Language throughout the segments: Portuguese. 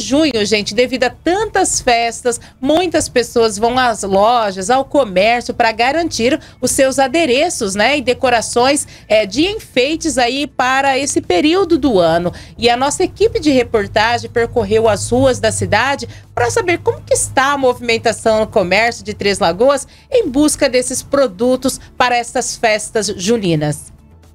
junho, gente, devido a tantas festas, muitas pessoas vão às lojas, ao comércio para garantir os seus adereços, né, e decorações de enfeites aí para esse período do ano. E a nossa equipe de reportagem percorreu as ruas da cidade para saber como que está a movimentação no comércio de Três Lagoas em busca desses produtos para estas festas juninas.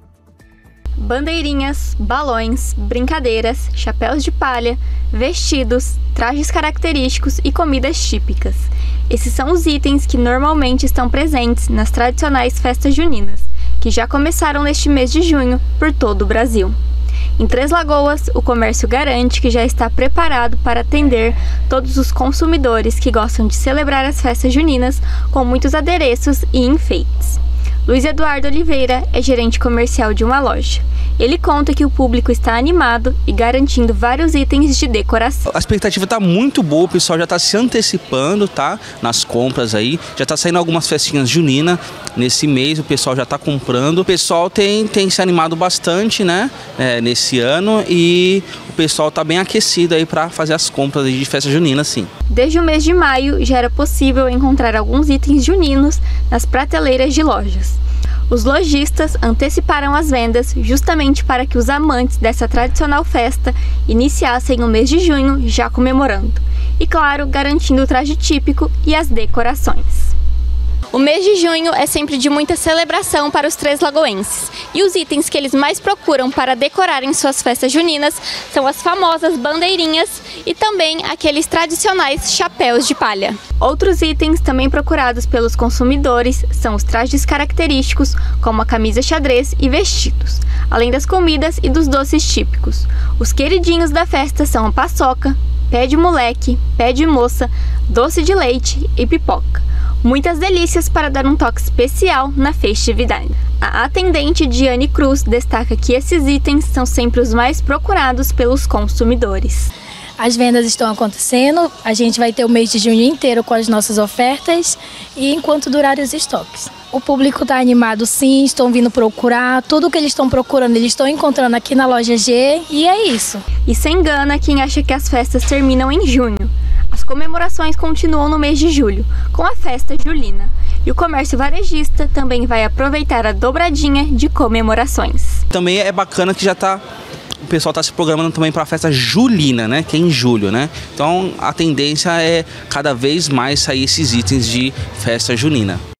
Bandeirinhas, balões, brincadeiras, chapéus de palha, vestidos, trajes característicos e comidas típicas. Esses são os itens que normalmente estão presentes nas tradicionais festas juninas, que já começaram neste mês de junho por todo o Brasil. Em Três Lagoas, o comércio garante que já está preparado para atender todos os consumidores que gostam de celebrar as festas juninas com muitos adereços e enfeites. Luiz Eduardo Oliveira é gerente comercial de uma loja. Ele conta que o público está animado e garantindo vários itens de decoração. A expectativa está muito boa, o pessoal já está se antecipando, tá? Nas compras aí. Já está saindo algumas festinhas juninas nesse mês, o pessoal já está comprando. O pessoal tem se animado bastante, né? Nesse ano, e o pessoal está bem aquecido aí para fazer as compras de festa junina, sim. Desde o mês de maio já era possível encontrar alguns itens juninos nas prateleiras de lojas. Os lojistas anteciparam as vendas justamente para que os amantes dessa tradicional festa iniciassem o mês de junho já comemorando. E claro, garantindo o traje típico e as decorações. O mês de junho é sempre de muita celebração para os três lagoenses. E os itens que eles mais procuram para decorarem suas festas juninas são as famosas bandeirinhas e também aqueles tradicionais chapéus de palha. Outros itens também procurados pelos consumidores são os trajes característicos, como a camisa xadrez e vestidos, além das comidas e dos doces típicos. Os queridinhos da festa são a paçoca, pé de moleque, pé de moça, doce de leite e pipoca. Muitas delícias para dar um toque especial na festividade. A atendente Diane Cruz destaca que esses itens são sempre os mais procurados pelos consumidores. As vendas estão acontecendo, a gente vai ter o mês de junho inteiro com as nossas ofertas e enquanto durarem os estoques. O público está animado sim, estão vindo procurar, tudo que eles estão procurando eles estão encontrando aqui na loja G e é isso. E sem engana quem acha que as festas terminam em junho. As comemorações continuam no mês de julho, com a festa julina. E o comércio varejista também vai aproveitar a dobradinha de comemorações. Também é bacana que o pessoal está se programando também para a festa julina, né? Que é em julho, né? Então a tendência é cada vez mais sair esses itens de festa junina.